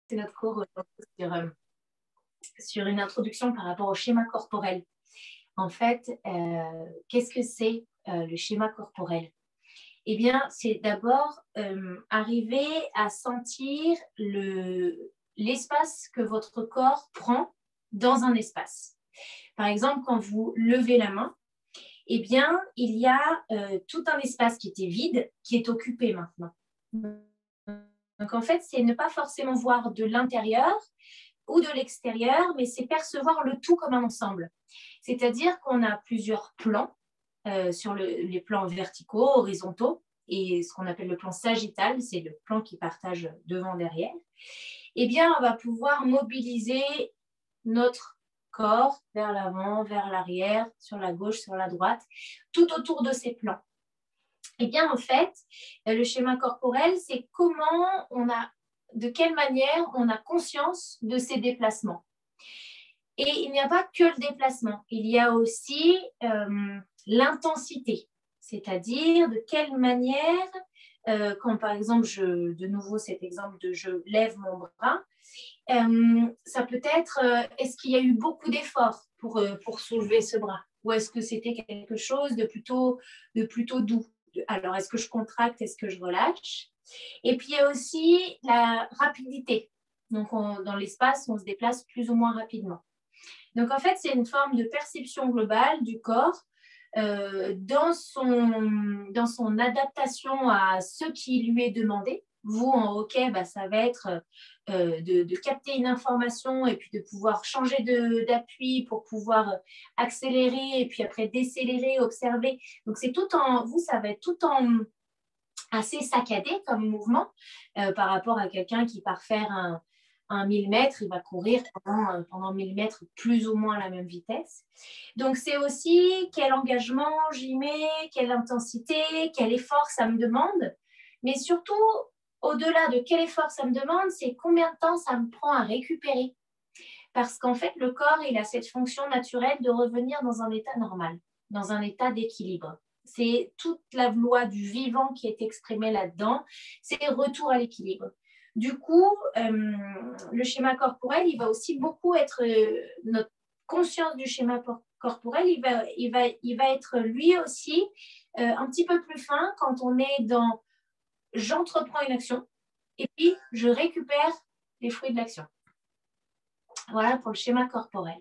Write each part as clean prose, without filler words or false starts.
notre cours sur une introduction par rapport au schéma corporel. En fait, qu'est-ce que c'est le schéma corporel? Eh bien, c'est d'abord arriver à sentir l'espace que votre corps prend dans un espace. Par exemple, quand vous levez la main, eh bien, il y a tout un espace qui était vide, qui est occupé maintenant. Donc, en fait, c'est ne pas forcément voir de l'intérieur ou de l'extérieur, mais c'est percevoir le tout comme un ensemble. C'est-à-dire qu'on a plusieurs plans sur les plans verticaux, horizontaux, et ce qu'on appelle le plan sagittal, c'est le plan qui partage devant-derrière. Eh bien, on va pouvoir mobiliser notre corps vers l'avant, vers l'arrière, sur la gauche, sur la droite, tout autour de ces plans. Eh bien, en fait, le schéma corporel, c'est de quelle manière on a conscience de ces déplacements. Et il n'y a pas que le déplacement, il y a aussi l'intensité, c'est-à-dire de quelle manière, quand par exemple, de nouveau cet exemple de je lève mon bras, ça peut être, est-ce qu'il y a eu beaucoup d'efforts pour soulever ce bras? Ou est-ce que c'était quelque chose de plutôt doux? Alors, est-ce que je contracte? Est-ce que je relâche? Et puis, il y a aussi la rapidité. Donc, dans l'espace, on se déplace plus ou moins rapidement. Donc, en fait, c'est une forme de perception globale du corps dans son adaptation à ce qui lui est demandé. Vous, en hockey, ça va être de capter une information et puis de pouvoir changer d'appui pour pouvoir accélérer et puis après décélérer, observer. Donc, ça va être tout en assez saccadé comme mouvement par rapport à quelqu'un qui part faire un 1000 mètres, il va courir pendant 1000 mètres plus ou moins à la même vitesse. Donc, c'est aussi quel engagement j'y mets, quelle intensité, quel effort ça me demande. Mais surtout, au-delà de quel effort ça me demande, c'est combien de temps ça me prend à récupérer. Parce qu'en fait, le corps, il a cette fonction naturelle de revenir dans un état normal, dans un état d'équilibre. C'est toute la loi du vivant qui est exprimée là-dedans, c'est retour à l'équilibre. Du coup, le schéma corporel, il va aussi beaucoup être notre conscience du schéma corporel, il va être lui aussi un petit peu plus fin quand on est dans j'entreprends une action et puis je récupère les fruits de l'action. Voilà pour le schéma corporel.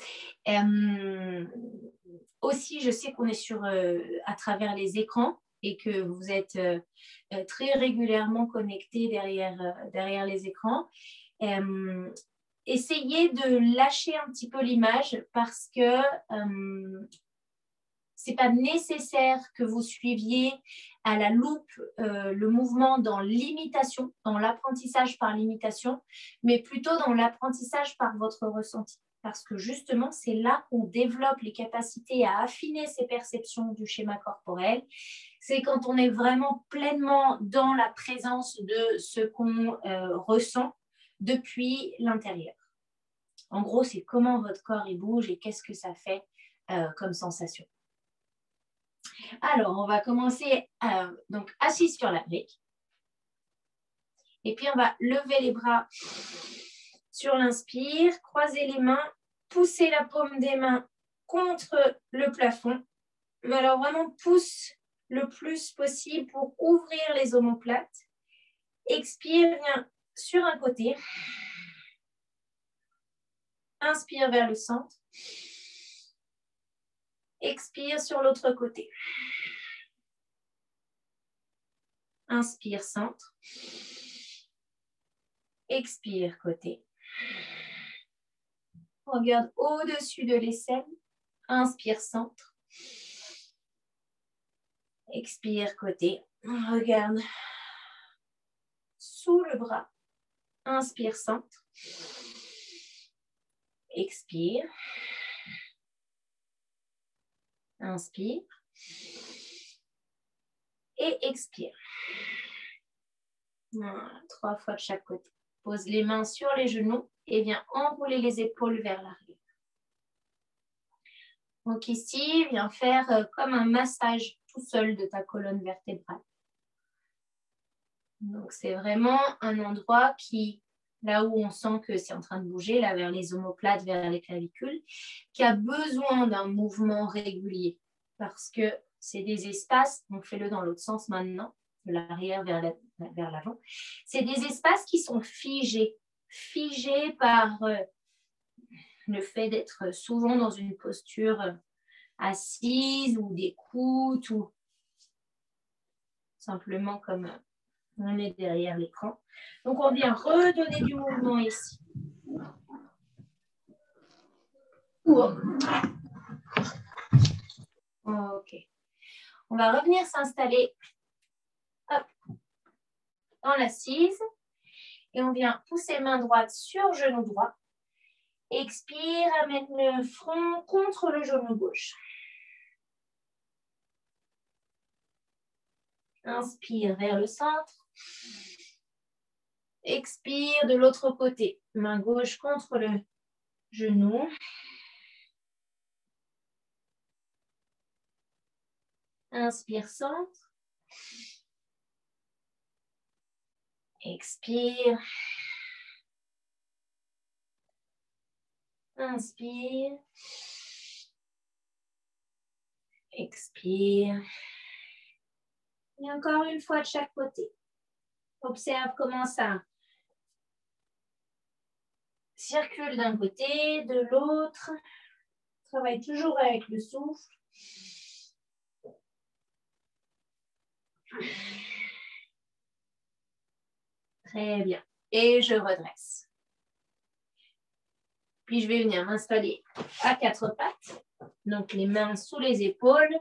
Aussi, je sais qu'on est à travers les écrans et que vous êtes très régulièrement connectés derrière les écrans. Essayez de lâcher un petit peu l'image parce que c'est pas nécessaire que vous suiviez à la loupe le mouvement dans l'imitation, dans l'apprentissage par l'imitation, mais plutôt dans l'apprentissage par votre ressenti. Parce que justement, c'est là qu'on développe les capacités à affiner ses perceptions du schéma corporel. C'est quand on est vraiment pleinement dans la présence de ce qu'on ressent depuis l'intérieur. En gros, c'est comment votre corps il bouge et qu'est-ce que ça fait comme sensation. Alors, on va commencer donc assis sur la brique. Et puis, on va lever les bras sur l'inspire, croiser les mains, pousser la paume des mains contre le plafond. Mais alors, vraiment, pousse le plus possible pour ouvrir les omoplates. Expire, viens sur un côté. Inspire vers le centre. Expire sur l'autre côté. Inspire, centre. Expire, côté. Regarde au-dessus de l'aisselle. Inspire, centre. Expire, côté. Regarde sous le bras. Inspire, centre. Expire. Inspire. Et expire. 3 fois de chaque côté. Pose les mains sur les genoux et viens enrouler les épaules vers l'arrière. Donc ici, viens faire comme un massage tout seul de ta colonne vertébrale. Donc c'est vraiment un endroit qui là où on sent que c'est en train de bouger, là vers les omoplates, vers les clavicules, qui a besoin d'un mouvement régulier parce que c'est des espaces, donc fais-le dans l'autre sens maintenant, de l'arrière vers l'avant, c'est des espaces qui sont figés par le fait d'être souvent dans une posture assise ou d'écoute ou simplement comme on est derrière l'écran. Donc, on vient redonner du mouvement ici. Ok. On va revenir s'installer dans l'assise et on vient pousser main droite sur genou droit. Expire, amène le front contre le genou gauche. Inspire vers le centre. Expire de l'autre côté. Main gauche contre le genou. Inspire, centre. Expire. Inspire. Expire. Et encore une fois de chaque côté. Observe comment ça circule d'un côté, de l'autre. Travaille toujours avec le souffle. Très bien. Et je redresse. Puis je vais venir m'installer à quatre pattes. Donc les mains sous les épaules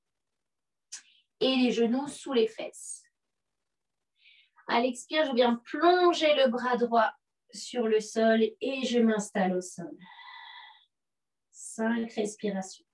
et les genoux sous les fesses. À l'expire, je viens plonger le bras droit sur le sol et je m'installe au sol. 5 respirations.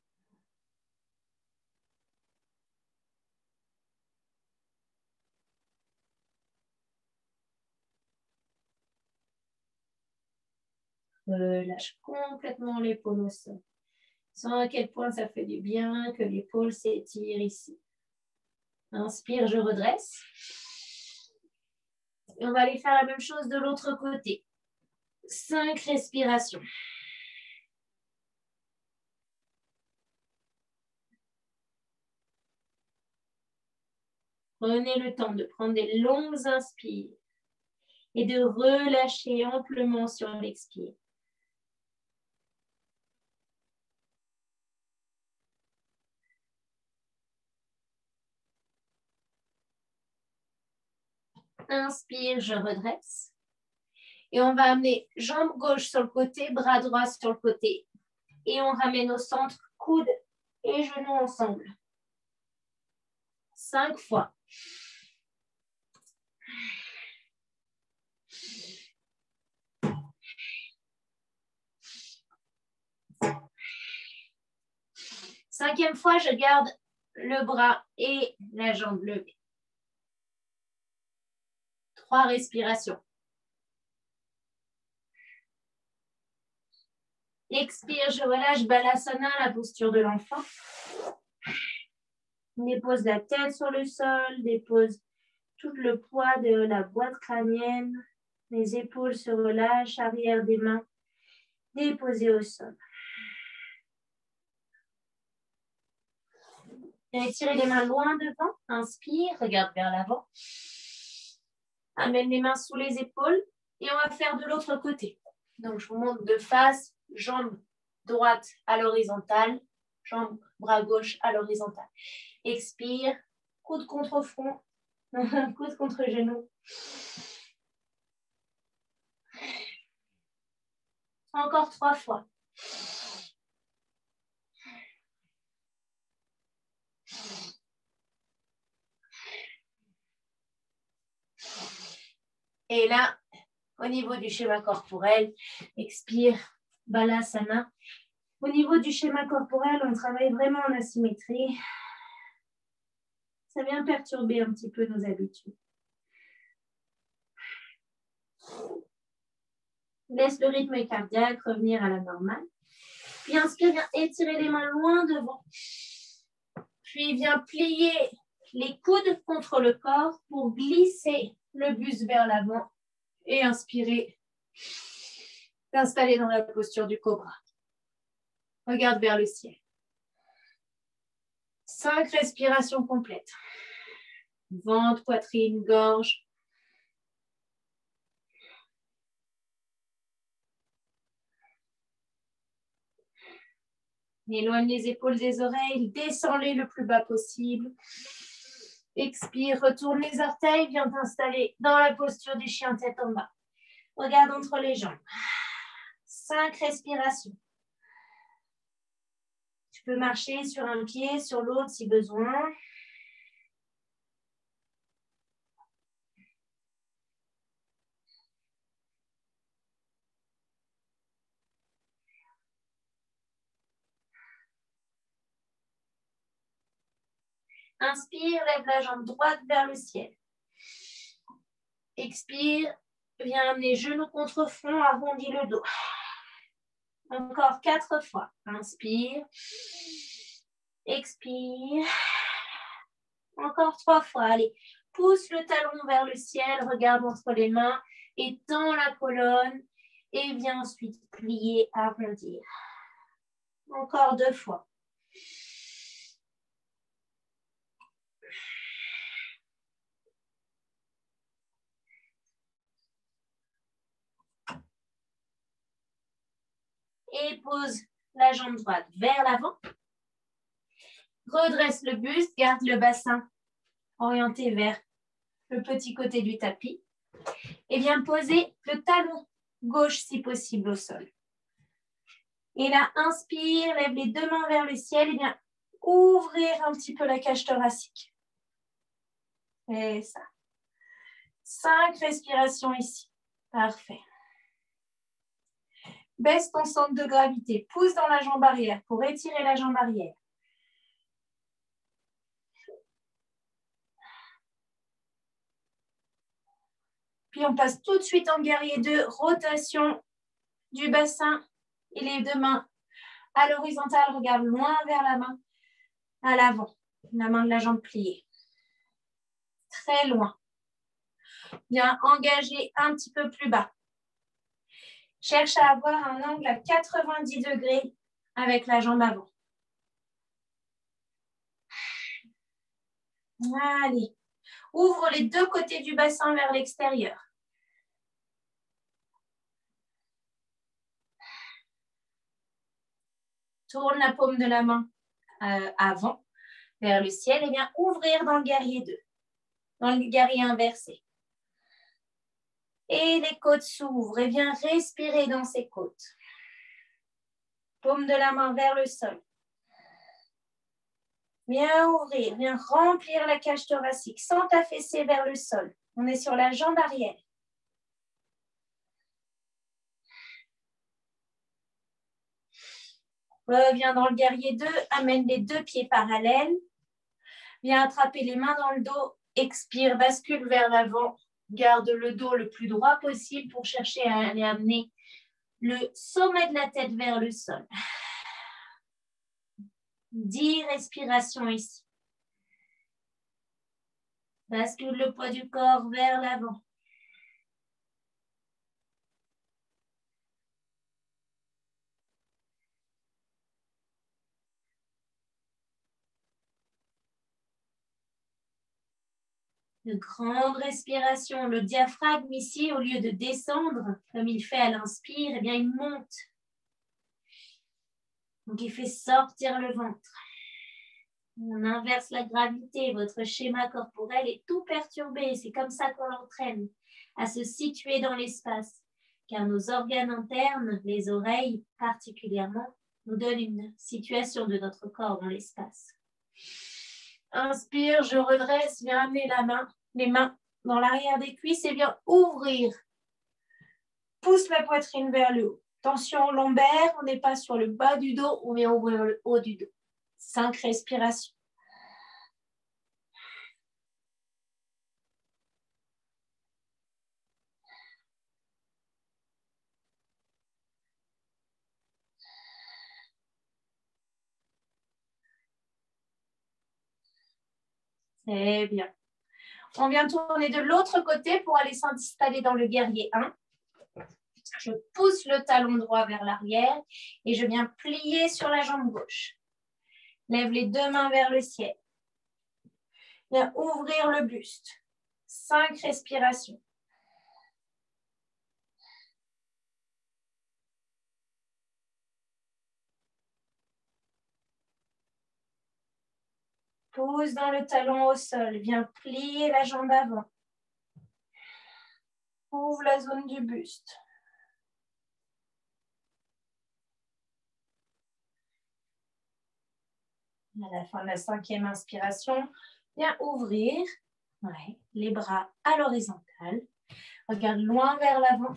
Relâche complètement l'épaule au sol. Sens à quel point ça fait du bien que l'épaule s'étire ici. Inspire, je redresse. Et on va aller faire la même chose de l'autre côté. 5 respirations. Prenez le temps de prendre des longues inspires et de relâcher amplement sur l'expire. Inspire, je redresse. Et on va amener jambe gauche sur le côté, bras droit sur le côté. Et on ramène au centre, coude et genoux ensemble. 5 fois. Cinquième fois, je garde le bras et la jambe levée. 3 respirations. Expire, je relâche Balasana, la posture de l'enfant. Dépose la tête sur le sol, dépose tout le poids de la boîte crânienne. Les épaules se relâchent, arrière des mains déposées au sol. Étirez les mains loin devant. Inspire, regarde vers l'avant. Amène les mains sous les épaules et on va faire de l'autre côté. Donc, je vous montre de face, jambe droite à l'horizontale, jambe, bras gauche à l'horizontale. Expire, coude contre front, coude contre genou. Encore 3 fois. Et là, au niveau du schéma corporel, expire, Balasana. Au niveau du schéma corporel, on travaille vraiment en asymétrie. Ça vient perturber un petit peu nos habitudes. Laisse le rythme cardiaque revenir à la normale. Puis inspire, viens étirer les mains loin devant. Puis viens plier les coudes contre le corps pour glisser le buste vers l'avant Et inspirez. Installez dans la posture du cobra. Regarde vers le ciel. 5 respirations complètes. Ventre, poitrine, gorge. Éloigne les épaules des oreilles, descends-les le plus bas possible. Expire, retourne les orteils, viens t'installer dans la posture du chien tête en bas. Regarde entre les jambes. 5 respirations. Tu peux marcher sur un pied, sur l'autre si besoin. Inspire, lève la jambe droite vers le ciel. Expire, viens amener genou contre front, arrondis le dos. Encore 4 fois. Inspire. Expire. Encore 3 fois. Allez, pousse le talon vers le ciel, regarde entre les mains, étends la colonne et viens ensuite plier, arrondir. Encore 2 fois. Et pose la jambe droite vers l'avant. Redresse le buste, garde le bassin orienté vers le petit côté du tapis. Et viens poser le talon gauche si possible au sol. Et là, inspire, lève les 2 mains vers le ciel et viens ouvrir un petit peu la cage thoracique. Et ça. 5 respirations ici. Parfait. Baisse ton centre de gravité. Pousse dans la jambe arrière pour étirer la jambe arrière. Puis on passe tout de suite en guerrier 2. Rotation du bassin et les 2 mains à l'horizontale. Regarde loin vers la main à l'avant. La main de la jambe pliée. Très loin. Viens engager un petit peu plus bas. Cherche à avoir un angle à 90 degrés avec la jambe avant. Allez. Ouvre les 2 côtés du bassin vers l'extérieur. Tourne la paume de la main avant vers le ciel et viens ouvrir dans le guerrier 2, dans le guerrier inversé. Et les côtes s'ouvrent et viens respirer dans ces côtes. Paume de la main vers le sol. Viens ouvrir, viens remplir la cage thoracique sans t'affaisser vers le sol. On est sur la jambe arrière. Reviens dans le guerrier 2, amène les 2 pieds parallèles. Viens attraper les mains dans le dos, expire, bascule vers l'avant. Garde le dos le plus droit possible pour chercher à aller amener le sommet de la tête vers le sol. 10 respirations ici. Bascule le poids du corps vers l'avant. De grandes respirations. Le diaphragme ici, au lieu de descendre, comme il fait à l'inspire, eh bien, il monte. Donc, il fait sortir le ventre. On inverse la gravité. Votre schéma corporel est tout perturbé. C'est comme ça qu'on l'entraîne à se situer dans l'espace. Car nos organes internes, les oreilles particulièrement, nous donnent une situation de notre corps dans l'espace. Inspire, je redresse, viens amener les mains dans l'arrière des cuisses et viens ouvrir. Pousse la poitrine vers le haut. Tension lombaire, on n'est pas sur le bas du dos, on vient ouvrir le haut du dos. 5 respirations. Très bien. On vient tourner de l'autre côté pour aller s'installer dans le guerrier 1. Je pousse le talon droit vers l'arrière et je viens plier sur la jambe gauche. Lève les deux mains vers le ciel. Viens ouvrir le buste. 5 respirations. Pousse dans le talon au sol. Viens plier la jambe avant. Ouvre la zone du buste. À la fin de la 5e inspiration, viens ouvrir les bras à l'horizontale. Regarde loin vers l'avant.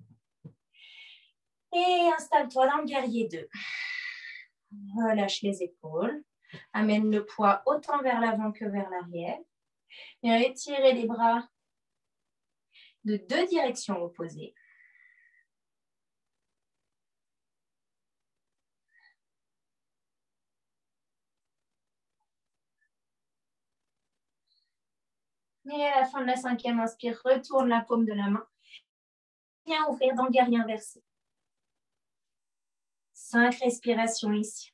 Et installe-toi dans le guerrier 2. Relâche les épaules. Amène le poids autant vers l'avant que vers l'arrière. Viens étirer les bras de 2 directions opposées. Et à la fin de la 5e inspire, retourne la paume de la main. Viens ouvrir dans le guerrier inversé. 5 respirations ici.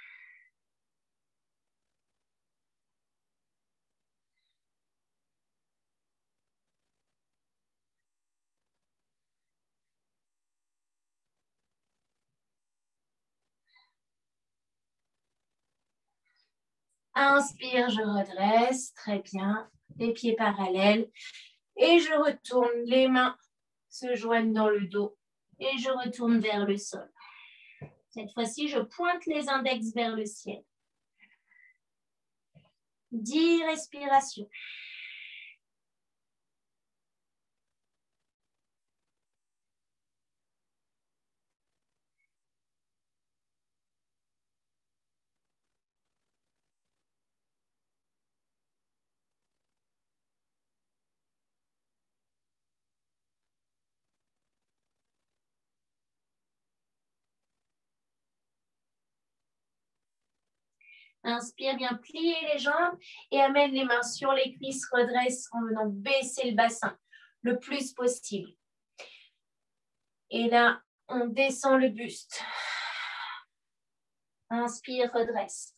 Inspire, je redresse. Très bien. Les pieds parallèles. Et je retourne. Les mains se joignent dans le dos. Et je retourne vers le sol. Cette fois-ci, je pointe les index vers le ciel. 10 respirations. Inspire, bien plier les jambes et amène les mains sur les cuisses, redresse en venant baisser le bassin le plus possible. Et là, on descend le buste. Inspire, redresse.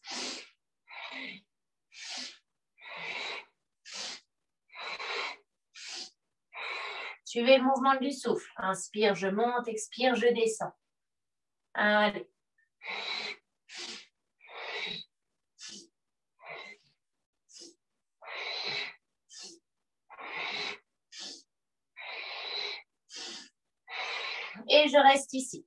Suivez le mouvement du souffle. Inspire, je monte, expire, je descends. Allez. Et je reste ici.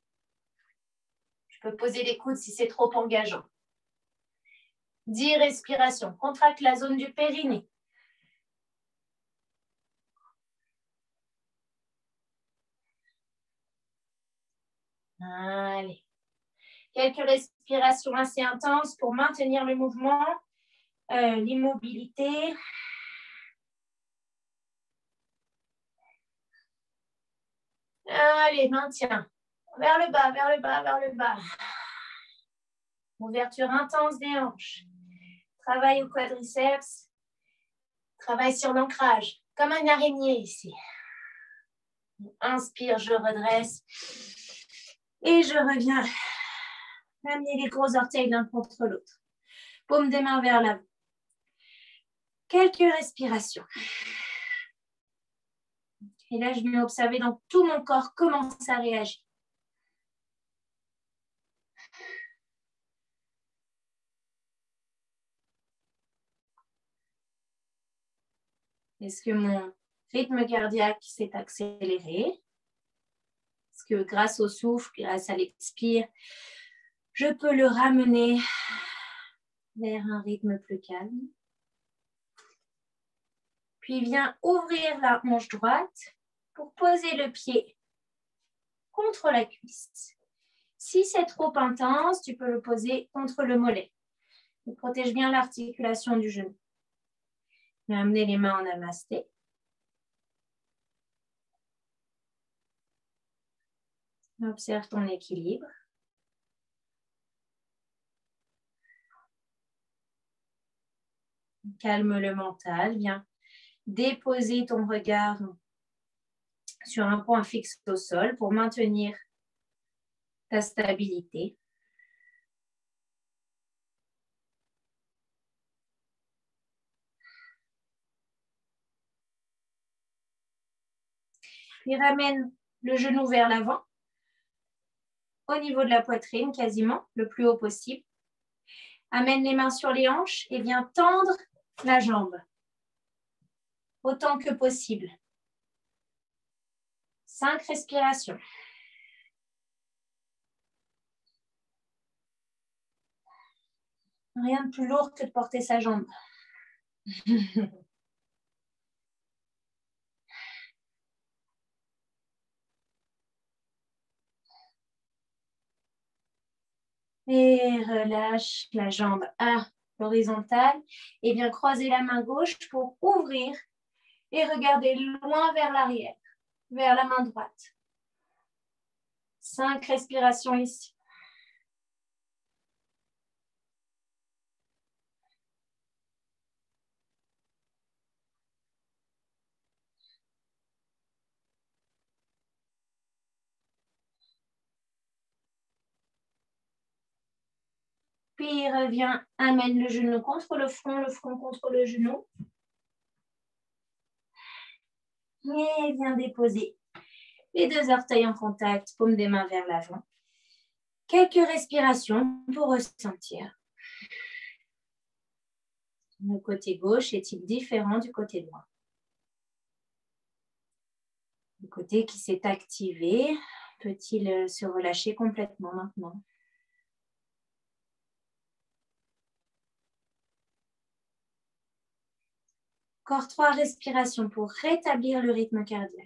Je peux poser les coudes si c'est trop engageant. 10 respirations. Contracte la zone du périnée. Allez. Quelques respirations assez intenses pour maintenir le mouvement, l'immobilité. Allez, maintiens. Vers le bas, vers le bas, vers le bas. Ouverture intense des hanches. Travail au quadriceps. Travail sur l'ancrage. Comme un araignée ici. Inspire, je redresse. Et je reviens amener les gros orteils l'un contre l'autre. Paume des mains vers l'avant. Quelques respirations. Et là, je viens observer dans tout mon corps comment ça réagit. Est-ce que mon rythme cardiaque s'est accéléré? Est-ce que grâce au souffle, grâce à l'expire, je peux le ramener vers un rythme plus calme? Puis viens ouvrir la hanche droite pour poser le pied contre la cuisse. Si c'est trop intense, tu peux le poser contre le mollet. Il protège bien l'articulation du genou. Viens amener les mains en namasté. Observe ton équilibre. Calme le mental. Viens déposer ton regard sur un point fixe au sol pour maintenir ta stabilité. Puis ramène le genou vers l'avant, au niveau de la poitrine quasiment, le plus haut possible. Amène les mains sur les hanches et viens tendre la jambe autant que possible. 5 respirations. Rien de plus lourd que de porter sa jambe. Et relâche la jambe à l'horizontale. Et bien croiser la main gauche pour ouvrir et regarder loin vers l'arrière, vers la main droite. 5 respirations ici. Puis reviens, amène le genou contre le front contre le genou. Et viens déposer les 2 orteils en contact, paume des mains vers l'avant. Quelques respirations pour ressentir. Le côté gauche est-il différent du côté droit? Le côté qui s'est activé peut-il se relâcher complètement maintenant? Encore 3 respirations pour rétablir le rythme cardiaque.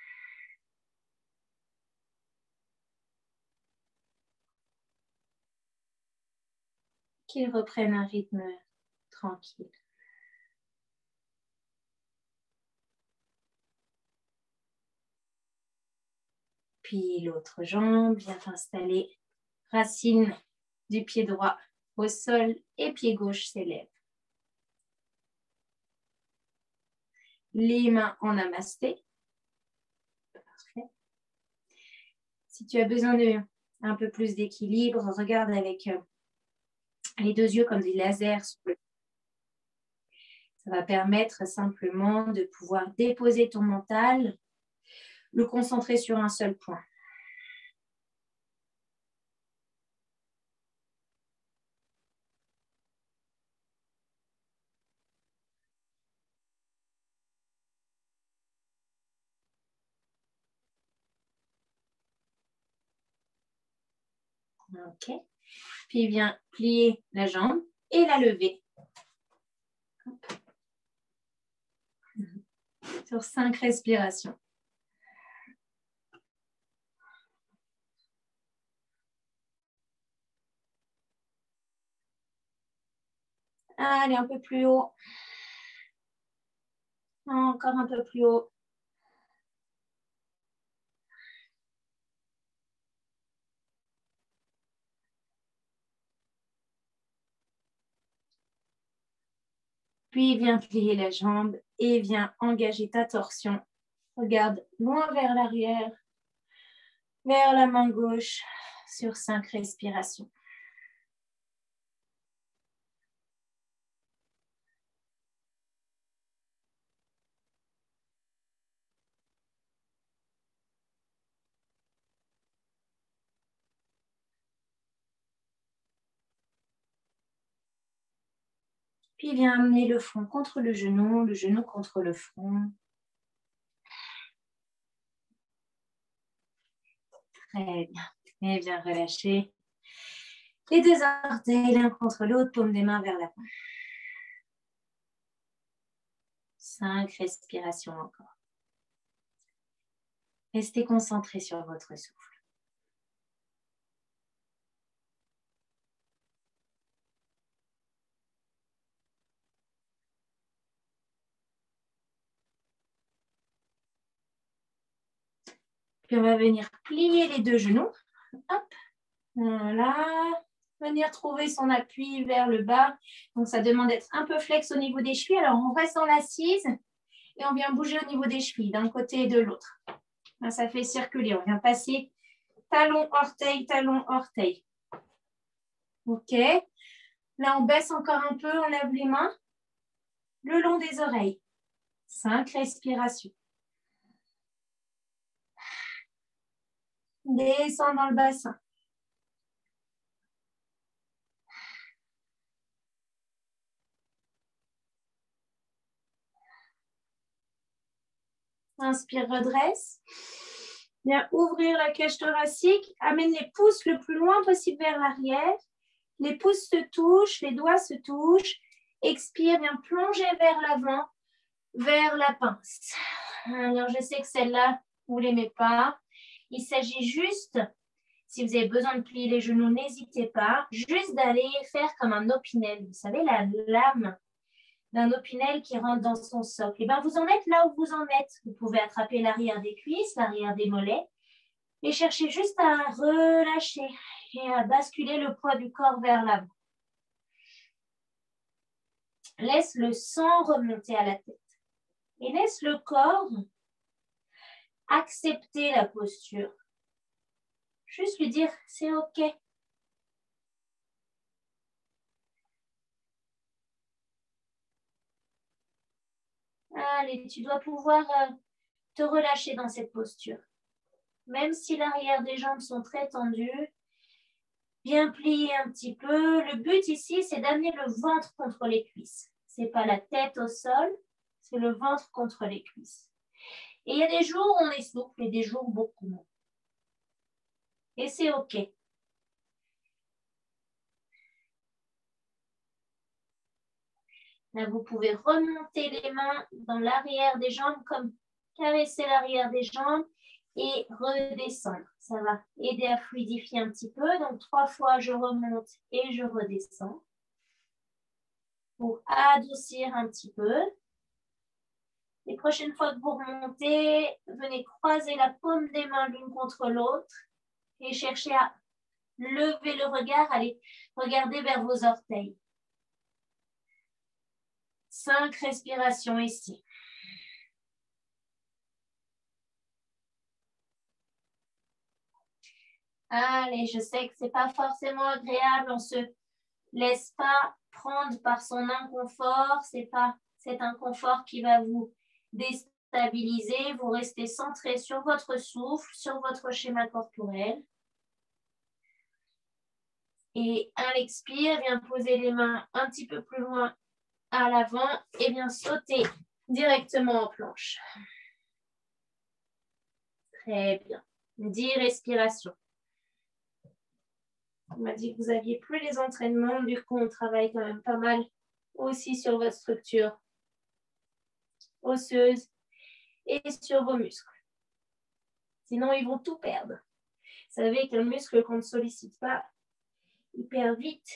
Qu'il reprenne un rythme tranquille. Puis l'autre jambe vient installer racine du pied droit au sol et pied gauche s'élève. Les mains en namasté. Parfait. Si tu as besoin d'un peu plus d'équilibre, regarde avec les 2 yeux comme des lasers. Ça va permettre simplement de pouvoir déposer ton mental, le concentrer sur un seul point. Ok. Puis viens plier la jambe et la lever. Sur 5 respirations. Allez, un peu plus haut. Encore un peu plus haut. Puis viens plier la jambe et viens engager ta torsion. Regarde loin vers l'arrière, vers la main gauche sur 5 respirations. Puis viens amener le front contre le genou contre le front. Très bien. Et viens relâcher les 2 orteils l'un contre l'autre, paume des mains vers l'avant. 5 respirations encore. Restez concentrés sur votre souffle. Puis on va venir plier les 2 genoux. Hop, voilà. Venir trouver son appui vers le bas. Donc ça demande d'être un peu flex au niveau des chevilles. Alors on reste dans l'assise Et on vient bouger au niveau des chevilles, d'un côté et de l'autre. Ça fait circuler. On vient passer talon, orteil, talon, orteil. OK. Là, on baisse encore un peu, on lève les mains le long des oreilles. 5 respirations. Descends dans le bassin. Inspire, redresse. Bien, ouvrir la cage thoracique. Amène les pouces le plus loin possible vers l'arrière. Les pouces se touchent, les doigts se touchent. Expire, bien plonger vers l'avant, vers la pince. Alors, je sais que celle-là, vous ne l'aimez pas. Il s'agit juste, si vous avez besoin de plier les genoux, n'hésitez pas, juste d'aller faire comme un opinel. Vous savez, la lame d'un opinel qui rentre dans son socle. Et bien, vous en êtes là où vous en êtes. Vous pouvez attraper l'arrière des cuisses, l'arrière des mollets et chercher juste à relâcher et à basculer le poids du corps vers l'avant. Laisse le sang remonter à la tête et laisse le corps accepter la posture. Juste lui dire, c'est OK. Allez, tu dois pouvoir te relâcher dans cette posture. Même si l'arrière des jambes sont très tendues, bien plier un petit peu. Le but ici, c'est d'amener le ventre contre les cuisses. Ce n'est pas la tête au sol, c'est le ventre contre les cuisses. Et il y a des jours où on est souple et des jours beaucoup moins. Et c'est OK. Là, vous pouvez remonter les mains dans l'arrière des jambes, comme caresser l'arrière des jambes et redescendre. Ça va aider à fluidifier un petit peu. Donc, 3 fois, je remonte et je redescends pour adoucir un petit peu. Les prochaines fois que vous remontez, venez croiser la paume des mains l'une contre l'autre et cherchez à lever le regard, allez regarder vers vos orteils. 5 respirations ici. Allez, je sais que ce n'est pas forcément agréable, on ne se laisse pas prendre par son inconfort, c'est pas cet inconfort qui va vous déstabiliser, vous restez centré sur votre souffle, sur votre schéma corporel. Et à l'expire, viens poser les mains un petit peu plus loin à l'avant et viens sauter directement en planche. Très bien. 10 respirations. On m'a dit que vous n'aviez plus les entraînements, du coup on travaille quand même pas mal aussi sur votre structure osseuse et sur vos muscles. Sinon, ils vont tout perdre. Vous savez qu'un muscle qu'on ne sollicite pas, il perd vite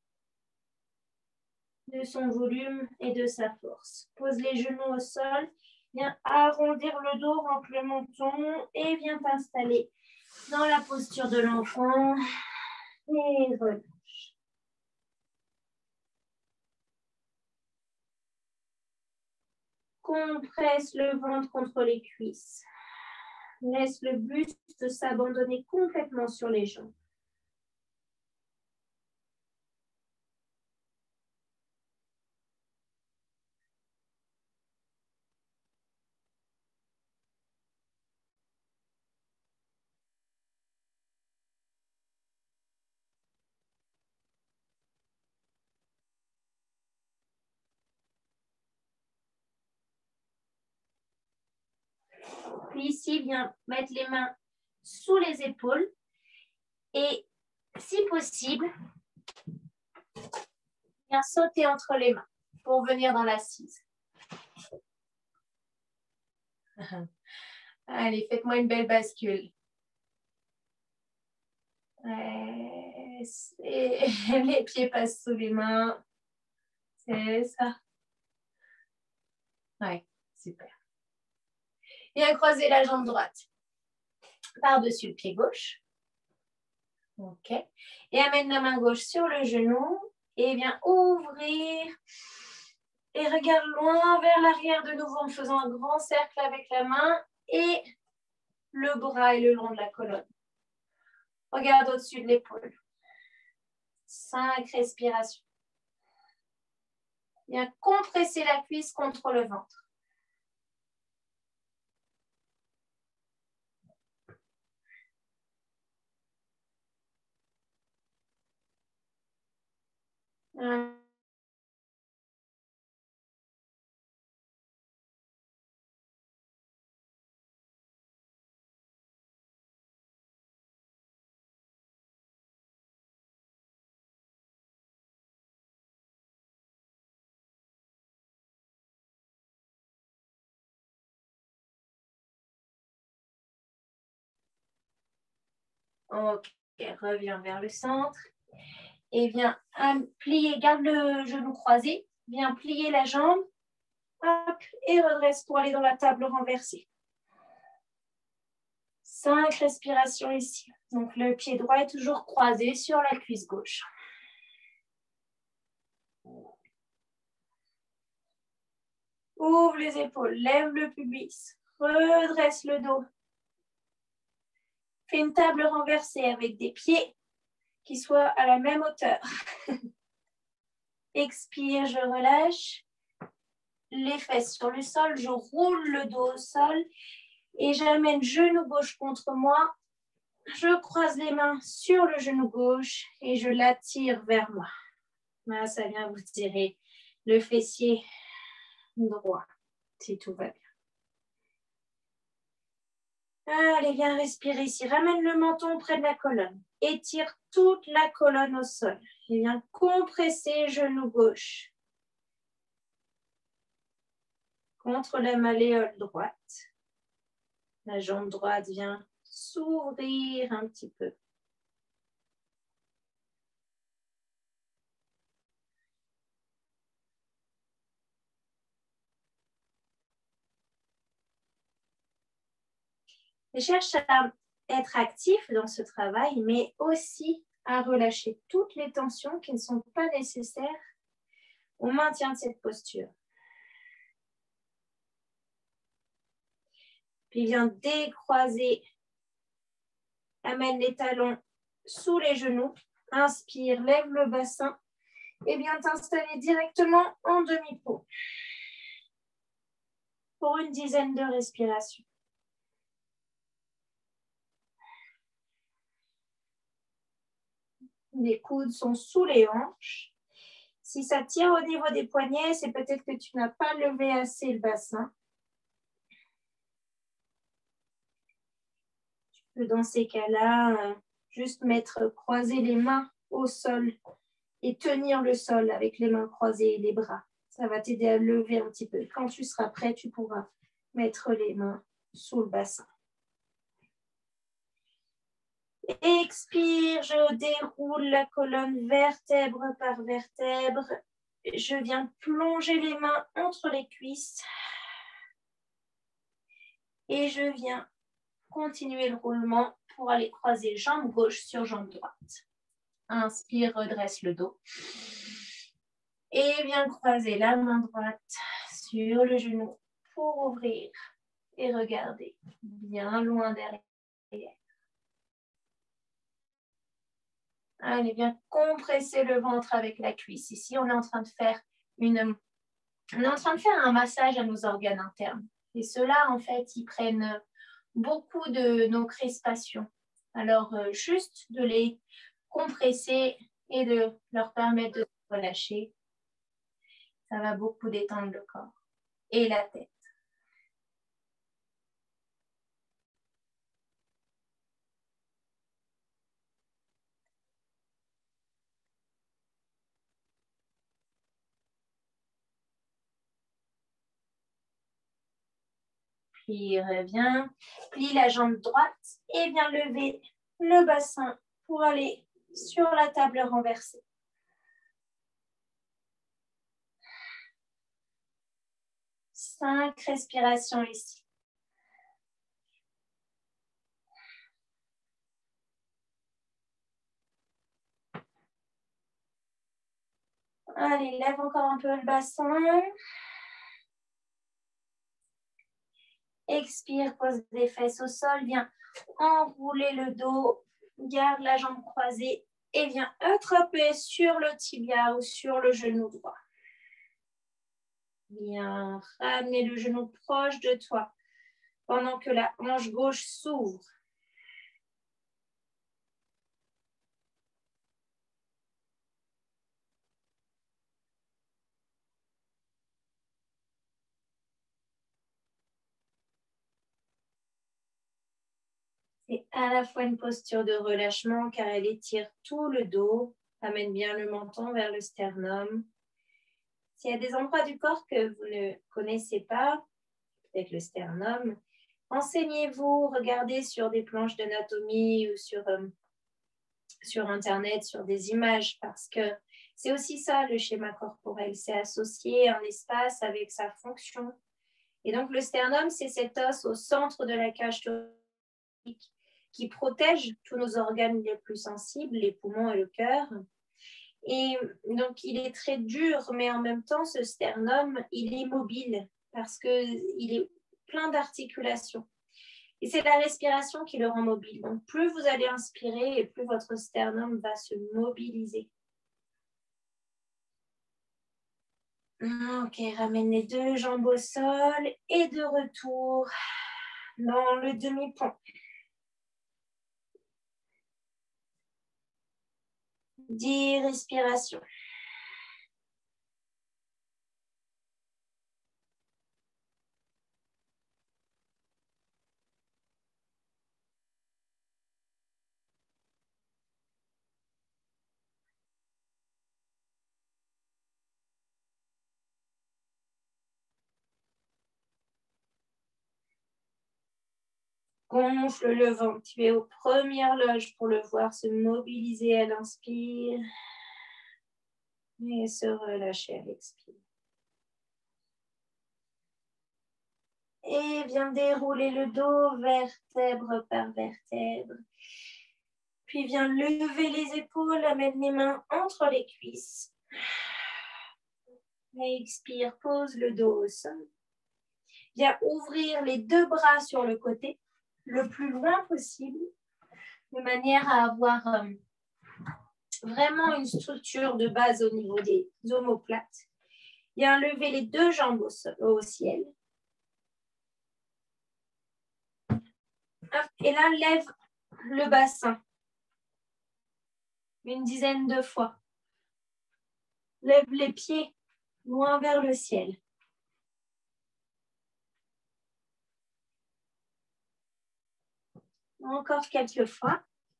de son volume et de sa force. Pose les genoux au sol, viens arrondir le dos, rentre le menton et viens t'installer dans la posture de l'enfant et relâche. Compresse le ventre contre les cuisses. Laisse le buste s'abandonner complètement sur les jambes. Puis ici, viens mettre les mains sous les épaules et, si possible, viens sauter entre les mains pour venir dans l'assise. Allez, faites-moi une belle bascule. Les pieds passent sous les mains. C'est ça. Ouais, super. Viens croiser la jambe droite par-dessus le pied gauche. OK. Et amène la main gauche sur le genou et viens ouvrir Et regarde loin vers l'arrière de nouveau en faisant un grand cercle avec la main et le bras est le long de la colonne. Regarde au-dessus de l'épaule. 5 respirations. Bien compresser la cuisse contre le ventre. Ok, reviens vers le centre. Et viens plier, garde le genou croisé. Viens plier la jambe. Hop, et redresse pour aller dans la table renversée. 5 respirations ici. Donc le pied droit est toujours croisé sur la cuisse gauche. Ouvre les épaules, lève le pubis, redresse le dos. Fais une table renversée avec des pieds qui soient à la même hauteur. Expire, je relâche. Les fesses sur le sol, je roule le dos au sol et j'amène genou gauche contre moi. Je croise les mains sur le genou gauche et je l'attire vers moi. Là, ça vient vous tirer le fessier droit, si tout va bien. Allez, viens respirer ici. Ramène le menton près de la colonne. Étire toute la colonne au sol. Et viens compresser genou gauche contre la malléole droite. La jambe droite vient s'ouvrir un petit peu. Et cherche à être actif dans ce travail, mais aussi à relâcher toutes les tensions qui ne sont pas nécessaires au maintien de cette posture. Puis viens décroiser. Amène les talons sous les genoux. Inspire, lève le bassin et viens t'installer directement en demi-pot pour une dizaine de respirations. Les coudes sont sous les hanches. Si ça tire au niveau des poignets, c'est peut-être que tu n'as pas levé assez le bassin. Tu peux dans ces cas-là juste croiser les mains au sol et tenir le sol avec les mains croisées et les bras. Ça va t'aider à lever un petit peu. Quand tu seras prêt, tu pourras mettre les mains sous le bassin. Expire, je déroule la colonne vertèbre par vertèbre. Je viens plonger les mains entre les cuisses. Et je viens continuer le roulement pour aller croiser jambe gauche sur jambe droite. Inspire, redresse le dos. Et viens croiser la main droite sur le genou pour ouvrir et regarder bien loin derrière. Allez, bien compresser le ventre avec la cuisse. Ici, on est en train de faire un massage à nos organes internes. Et ceux-là, en fait, ils prennent beaucoup de nos crispations. Alors, juste de les compresser et de leur permettre de se relâcher, ça va beaucoup détendre le corps et la tête. Puis reviens, plie la jambe droite et viens lever le bassin pour aller sur la table renversée. Cinq respirations ici. Allez, lève encore un peu le bassin. Expire, pose les fesses au sol. Viens enrouler le dos. Garde la jambe croisée et viens attraper sur le tibia ou sur le genou droit. Viens ramener le genou proche de toi pendant que la hanche gauche s'ouvre. C'est à la fois une posture de relâchement car elle étire tout le dos, amène bien le menton vers le sternum. S'il y a des endroits du corps que vous ne connaissez pas, peut-être le sternum, enseignez-vous, regardez sur des planches d'anatomie ou sur Internet, sur des images, parce que c'est aussi ça le schéma corporel, c'est associer un espace avec sa fonction. Et donc le sternum, c'est cet os au centre de la cage thoracique qui protège tous nos organes les plus sensibles, les poumons et le cœur. Et donc, il est très dur, mais en même temps, ce sternum, il est mobile parce qu'il est plein d'articulations. Et c'est la respiration qui le rend mobile. Donc, plus vous allez inspirer et plus votre sternum va se mobiliser. Ok, ramène les deux jambes au sol et de retour dans le demi-pont. 10 respirations. Gonfle le ventre. Tu es aux premières loges pour le voir se mobiliser à l'inspire et se relâcher à l'expire. Et viens dérouler le dos vertèbre par vertèbre. Puis viens lever les épaules, amène les mains entre les cuisses. Et expire, pose le dos au sol. Viens ouvrir les deux bras sur le côté, le plus loin possible, de manière à avoir vraiment une structure de base au niveau des omoplates. Viens lever les deux jambes au ciel. Et là, lève le bassin une dizaine de fois. Lève les pieds loin vers le ciel. Encore quelques fois.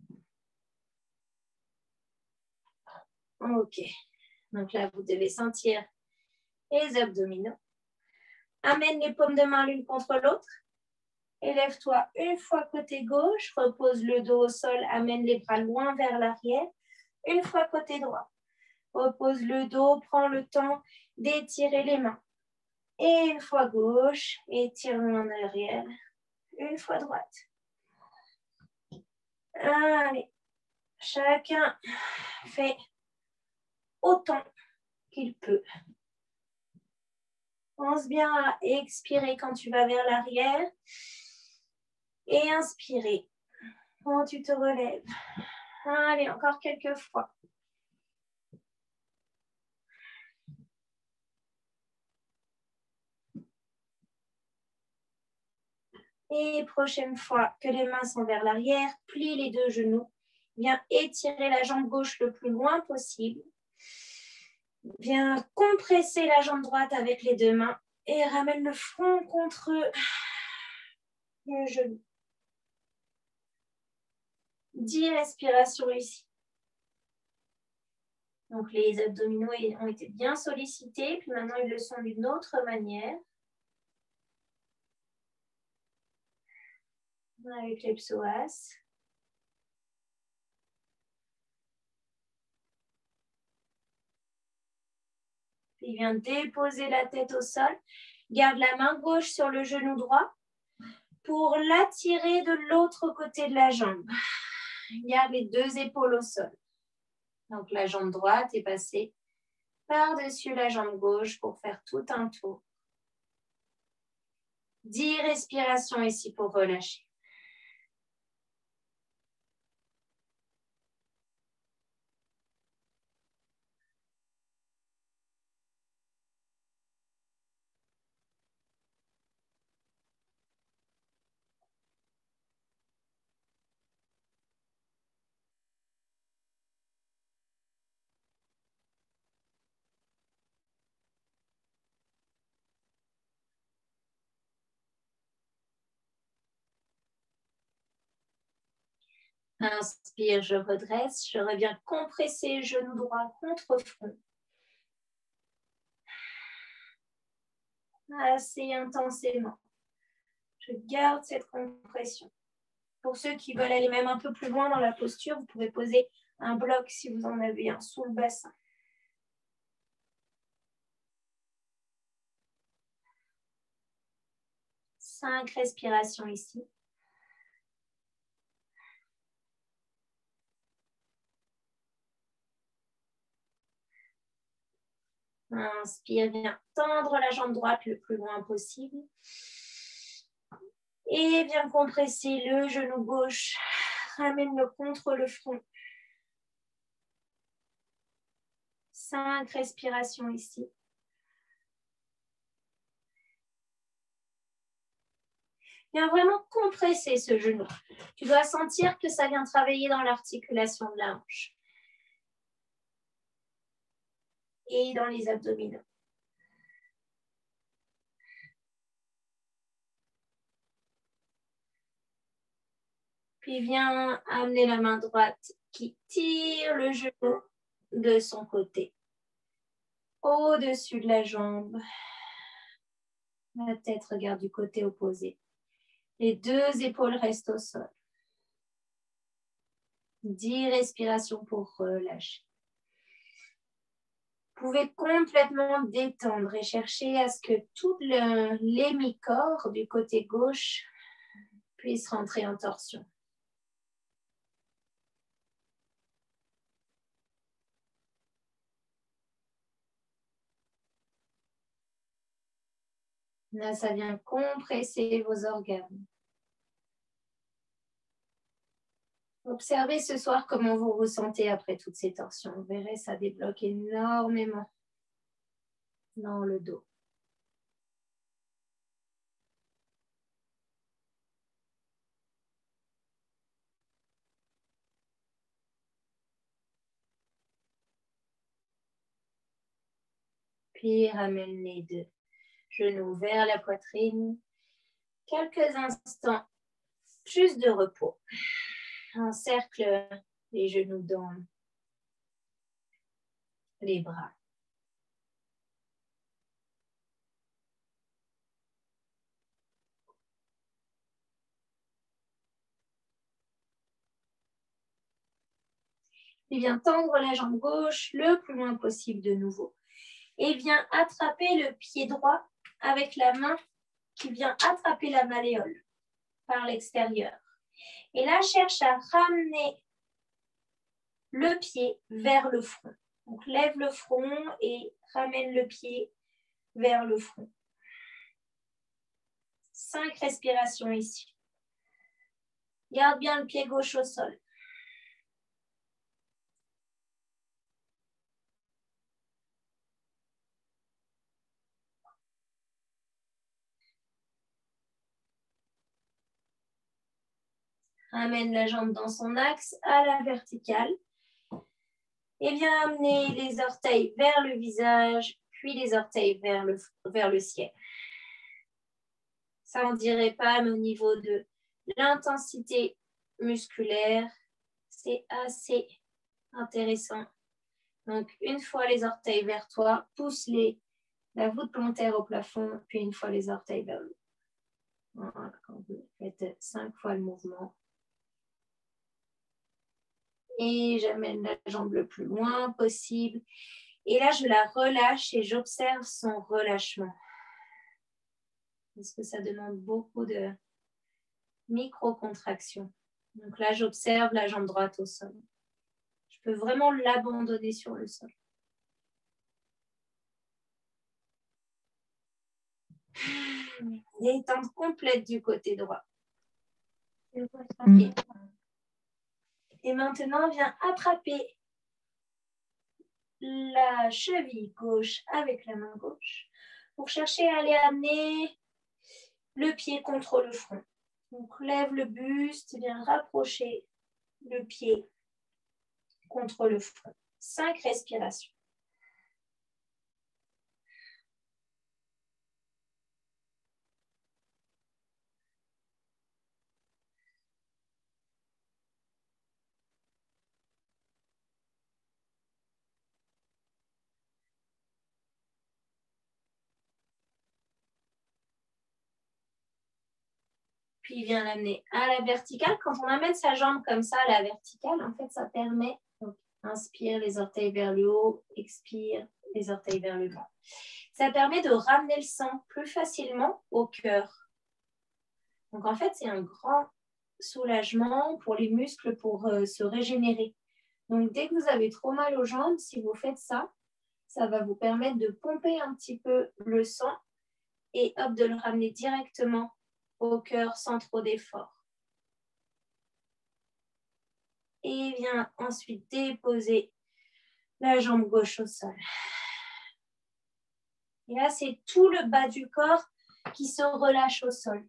Ok. Donc là, vous devez sentir les abdominaux. Amène les paumes de main l'une contre l'autre. Élève-toi une fois côté gauche. Repose le dos au sol. Amène les bras loin vers l'arrière. Une fois côté droit. Repose le dos. Prends le temps d'étirer les mains. Et une fois gauche. Étire loin derrière. Une fois droite. Allez. Chacun fait autant qu'il peut. Pense bien à expirer quand tu vas vers l'arrière et inspirer quand tu te relèves. Allez, encore quelques fois. Et prochaine fois que les mains sont vers l'arrière, plie les deux genoux. Viens étirer la jambe gauche le plus loin possible. Viens compresser la jambe droite avec les deux mains et ramène le front contre le genou. 10 respirations ici. Donc les abdominaux ont été bien sollicités, puis maintenant ils le sont d'une autre manière. Avec les psoas. Puis viens déposer la tête au sol. Garde la main gauche sur le genou droit pour l'attirer de l'autre côté de la jambe. Garde les deux épaules au sol. Donc la jambe droite est passée par-dessus la jambe gauche pour faire tout un tour. 10 respirations ici pour relâcher. Inspire, je redresse, je reviens compresser genou droit contre front. Assez intensément. Je garde cette compression. Pour ceux qui veulent aller même un peu plus loin dans la posture, vous pouvez poser un bloc si vous en avez un sous le bassin. Cinq respirations ici. Inspire, viens tendre la jambe droite le plus loin possible. Et viens compresser le genou gauche. Ramène-le contre le front. 5 respirations ici. Viens vraiment compresser ce genou. Tu dois sentir que ça vient travailler dans l'articulation de la hanche. Et dans les abdominaux. Puis viens amener la main droite qui tire le genou de son côté. Au-dessus de la jambe. La tête regarde du côté opposé. Les deux épaules restent au sol. 10 respirations pour relâcher. Vous pouvez complètement détendre et chercher à ce que tout l'hémicorps du côté gauche puisse rentrer en torsion. Là, ça vient compresser vos organes. Observez ce soir comment vous vous sentez après toutes ces torsions. Vous verrez, ça débloque énormément dans le dos. Puis ramène les deux genoux vers la poitrine. Quelques instants, juste de repos. Encercle les genoux dans les bras. Puis viens tendre la jambe gauche le plus loin possible de nouveau. Et viens attraper le pied droit avec la main qui vient attraper la malléole par l'extérieur. Et là, cherche à ramener le pied vers le front. Donc, lève le front et ramène le pied vers le front. 5 respirations ici. Garde bien le pied gauche au sol. Ramène la jambe dans son axe à la verticale. Et viens amener les orteils vers le visage, puis les orteils vers le ciel. Ça, on dirait pas, mais au niveau de l'intensité musculaire, c'est assez intéressant. Donc, une fois les orteils vers toi, pousse la voûte plantaire au plafond, puis une fois les orteils vers le haut. Voilà, quand vous faites 5 fois le mouvement. Et j'amène la jambe le plus loin possible. Et là, je la relâche et j'observe son relâchement. Parce que ça demande beaucoup de micro-contraction. Donc là, j'observe la jambe droite au sol. Je peux vraiment l'abandonner sur le sol. Détente complète du côté droit. Okay. Et maintenant, viens attraper la cheville gauche avec la main gauche pour chercher à aller amener le pied contre le front. Donc, lève le buste, viens rapprocher le pied contre le front. 5 respirations. Puis viens l'amener à la verticale. Quand on amène sa jambe comme ça à la verticale, en fait, ça permet, donc, inspire les orteils vers le haut, expire les orteils vers le bas. Ça permet de ramener le sang plus facilement au cœur. Donc, en fait, c'est un grand soulagement pour les muscles pour se régénérer. Donc, dès que vous avez trop mal aux jambes, si vous faites ça, ça va vous permettre de pomper un petit peu le sang et hop, de le ramener directement au cœur sans trop d'effort. Et viens ensuite déposer la jambe gauche au sol. Et là, c'est tout le bas du corps qui se relâche au sol.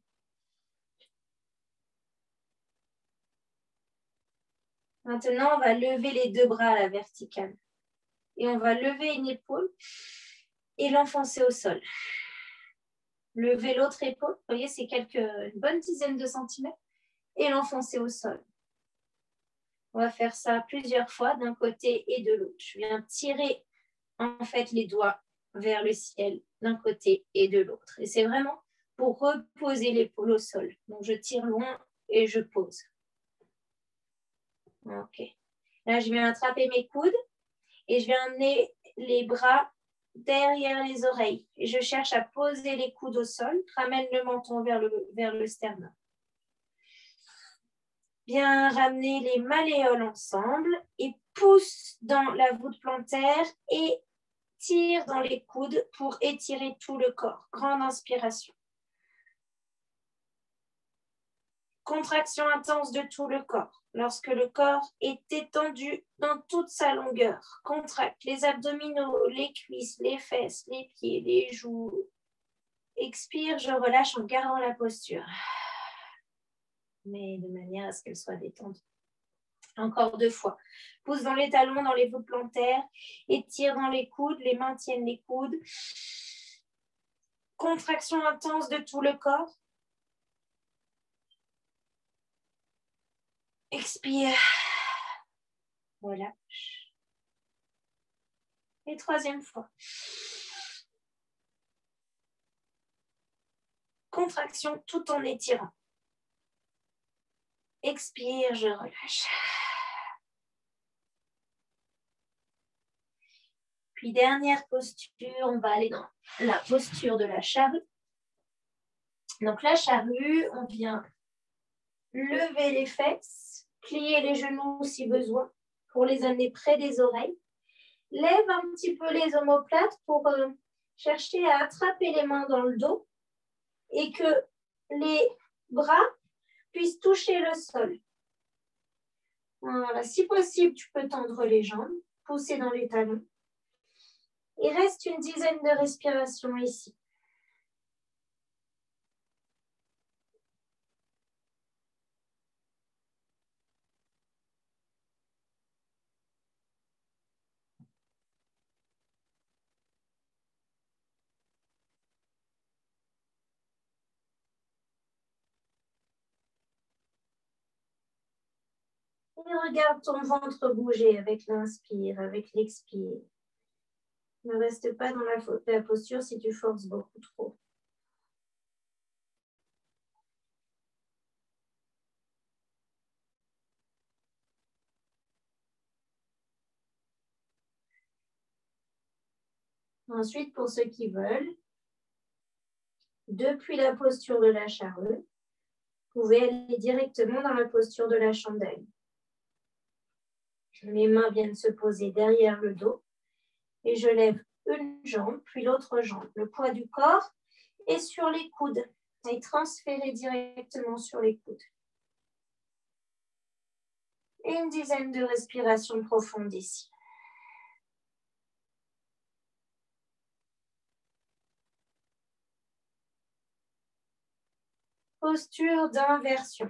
Maintenant, on va lever les 2 bras à la verticale. Et on va lever une épaule et l'enfoncer au sol. Lever l'autre épaule, vous voyez, c'est une bonne dizaine de centimètres, et l'enfoncer au sol. On va faire ça plusieurs fois d'un côté et de l'autre. Je viens tirer en fait les doigts vers le ciel d'un côté et de l'autre. Et c'est vraiment pour reposer l'épaule au sol. Donc, je tire loin et je pose. OK. Là, je viens attraper mes coudes et je viens amener les bras derrière les oreilles. Et je cherche à poser les coudes au sol. Ramène le menton vers le sternum. Bien ramener les malléoles ensemble et pousse dans la voûte plantaire et tire dans les coudes pour étirer tout le corps. Grande inspiration. Contraction intense de tout le corps. Lorsque le corps est étendu dans toute sa longueur, contracte les abdominaux, les cuisses, les fesses, les pieds, les joues. Expire, je relâche en gardant la posture. Mais de manière à ce qu'elle soit détendue. Encore 2 fois. Pousse dans les talons, dans les voûtes plantaires. Étire dans les coudes. Les mains tiennent les coudes. Contraction intense de tout le corps. Expire. Relâche. Et 3e fois. Contraction tout en étirant. Expire, je relâche. Puis dernière posture, on va aller dans la posture de la charrue. Donc la charrue, on vient lever les fesses, plier les genoux si besoin pour les amener près des oreilles. Lève un petit peu les omoplates pour chercher à attraper les mains dans le dos et que les bras puissent toucher le sol. Voilà, si possible, tu peux tendre les jambes, pousser dans les talons. Il reste une dizaine de respirations ici. Et regarde ton ventre bouger avec l'inspire, avec l'expire. Ne reste pas dans la posture si tu forces beaucoup trop. Ensuite, pour ceux qui veulent, depuis la posture de la charrue, vous pouvez aller directement dans la posture de la chandelle. Mes mains viennent se poser derrière le dos et je lève une jambe, puis l'autre jambe. Le poids du corps et sur les coudes. Et transférer directement sur les coudes. Et une dizaine de respirations profondes ici. Posture d'inversion.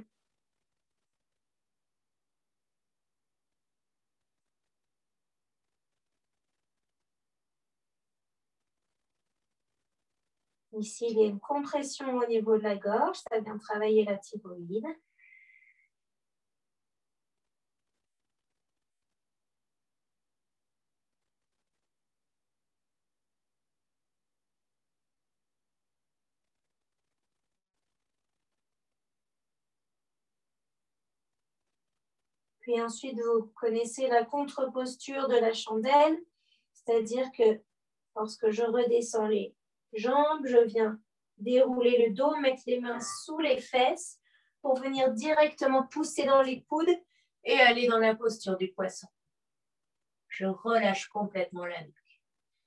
Ici, il y a une compression au niveau de la gorge, ça vient travailler la thyroïde. Puis ensuite, vous connaissez la contre-posture de la chandelle, c'est-à-dire que lorsque je redescends les jambes, je viens dérouler le dos, mettre les mains sous les fesses pour venir directement pousser dans les coudes et aller dans la posture du poisson. Je relâche complètement la nuque.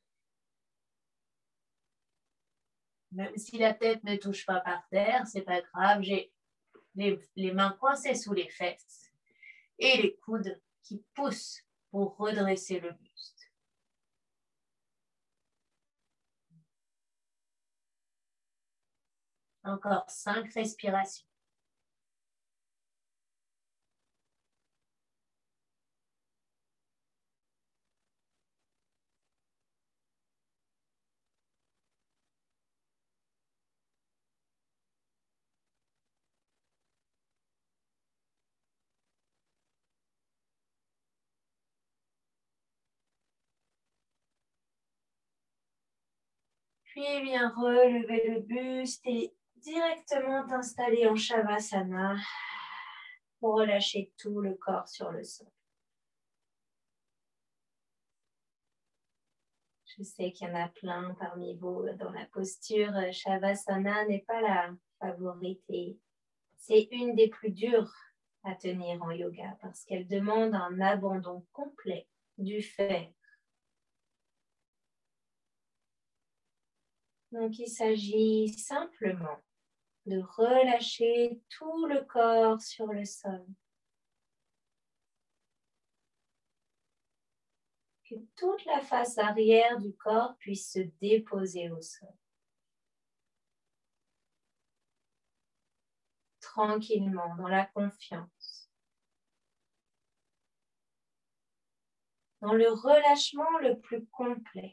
Même si la tête ne touche pas par terre, c'est pas grave, j'ai les mains coincées sous les fesses et les coudes qui poussent pour redresser le buste. Encore 5 respirations. Puis bien relever le buste et directement t'installer en Shavasana pour relâcher tout le corps sur le sol. Je sais qu'il y en a plein parmi vous dans la posture. Shavasana n'est pas la favorite et c'est une des plus dures à tenir en yoga parce qu'elle demande un abandon complet du fer. Donc, il s'agit simplement de relâcher tout le corps sur le sol. Que toute la face arrière du corps puisse se déposer au sol. Tranquillement, dans la confiance. Dans le relâchement le plus complet.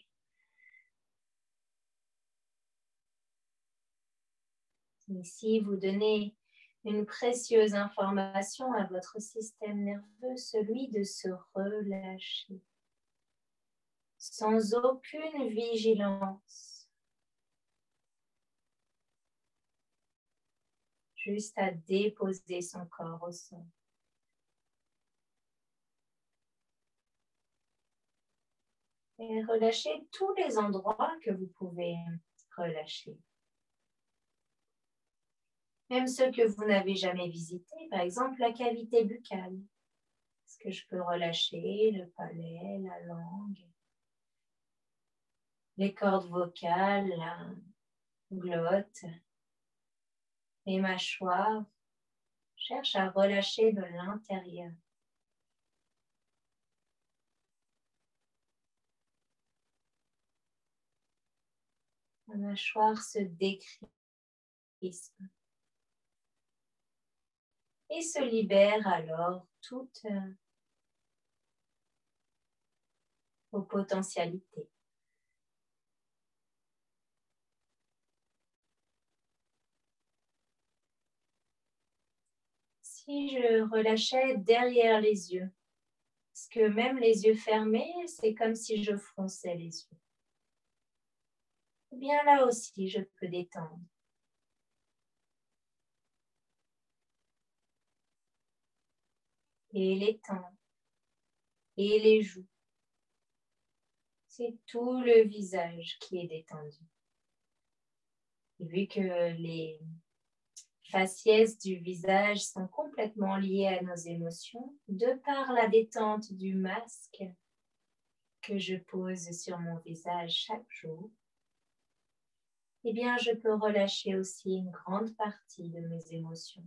Ici, vous donnez une précieuse information à votre système nerveux, celui de se relâcher. Sans aucune vigilance. Juste à déposer son corps au sol. Et relâchez tous les endroits que vous pouvez relâcher. Même ceux que vous n'avez jamais visités, par exemple la cavité buccale. Est-ce que je peux relâcher le palais, la langue, les cordes vocales, la glotte, les mâchoires? Cherche à relâcher de l'intérieur. La mâchoire se décrispe et se libère alors toutes vos potentialités. Si je relâchais derrière les yeux, parce que même les yeux fermés, c'est comme si je fronçais les yeux. Eh bien là aussi, je peux détendre. Et les tempes, et les joues. C'est tout le visage qui est détendu. Et vu que les faciès du visage sont complètement liés à nos émotions, de par la détente du masque que je pose sur mon visage chaque jour, eh bien, je peux relâcher aussi une grande partie de mes émotions.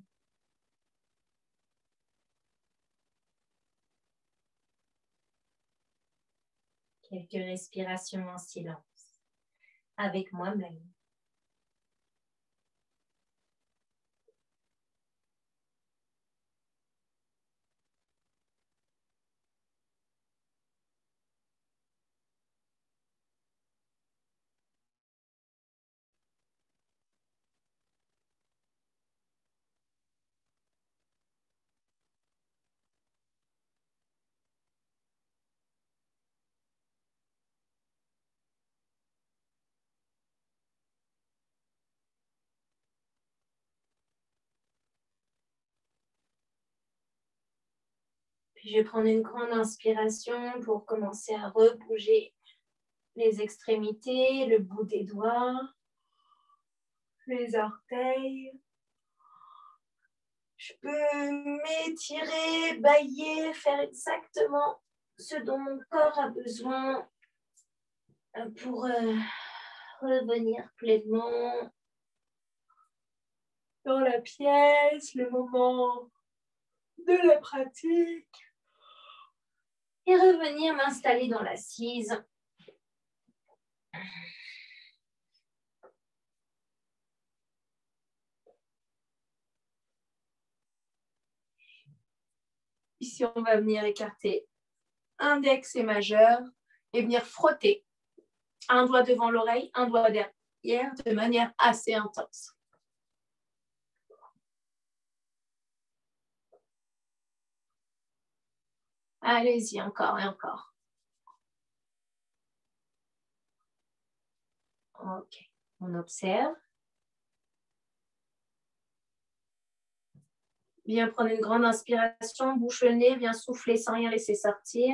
Quelques respirations en silence avec moi-même. Puis je vais prendre une grande inspiration pour commencer à rebouger les extrémités, le bout des doigts, les orteils. Je peux m'étirer, bâiller, faire exactement ce dont mon corps a besoin pour revenir pleinement dans la pièce, le moment de la pratique. Et revenir m'installer dans l'assise. Ici, on va venir écarter index et majeur et venir frotter un doigt devant l'oreille, un doigt derrière de manière assez intense. Allez-y, encore et encore. Ok, on observe. Bien prendre une grande inspiration, bouche le nez, bien souffler sans rien laisser sortir.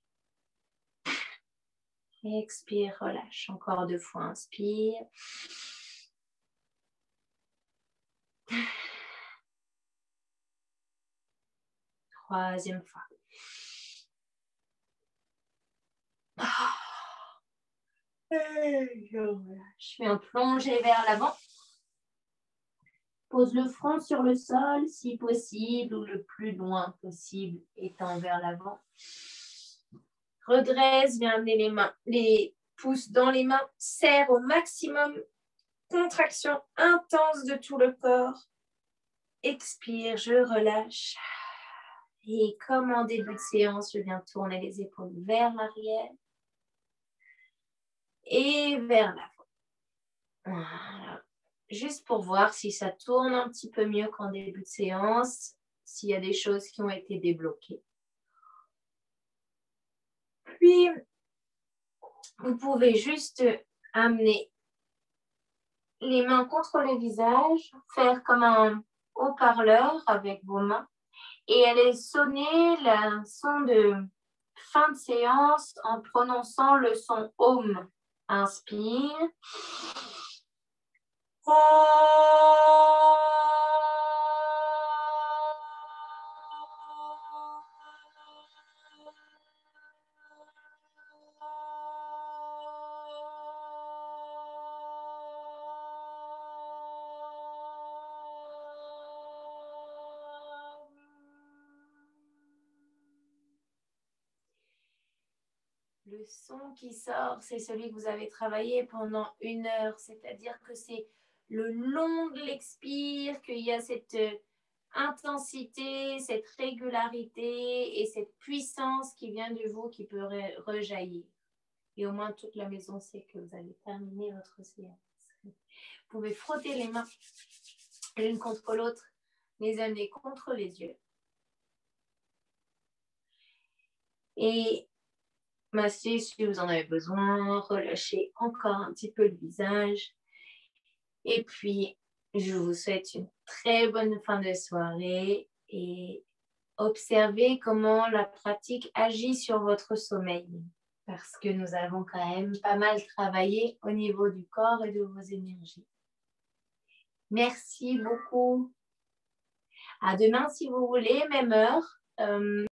Expire, relâche. Encore 2 fois, inspire. Troisième fois. Et je relâche. Viens plonger vers l'avant. Pose le front sur le sol, si possible, ou le plus loin possible, étant vers l'avant. Redresse, viens amener les pouces dans les mains. Serre au maximum. Contraction intense de tout le corps. Expire, je relâche. Et comme en début de séance, je viens tourner les épaules vers l'arrière et vers l'avant. Voilà. Juste pour voir si ça tourne un petit peu mieux qu'en début de séance, s'il y a des choses qui ont été débloquées. Puis, vous pouvez juste amener les mains contre le visage, faire comme un haut-parleur avec vos mains et aller sonner le son de fin de séance en prononçant le son Om. Inspire. Le son qui sort, c'est celui que vous avez travaillé pendant 1 heure, c'est-à-dire que c'est le long de l'expire, qu'il y a cette intensité, cette régularité et cette puissance qui vient de vous, qui peut rejaillir. Et au moins, toute la maison sait que vous avez terminé votre séance. Vous pouvez frotter les mains l'une contre l'autre, les amener contre les yeux. Et massez si vous en avez besoin, relâchez encore un petit peu le visage. Et puis, je vous souhaite une très bonne fin de soirée et observez comment la pratique agit sur votre sommeil. Parce que nous avons quand même pas mal travaillé au niveau du corps et de vos énergies. Merci beaucoup. À demain si vous voulez, même heure.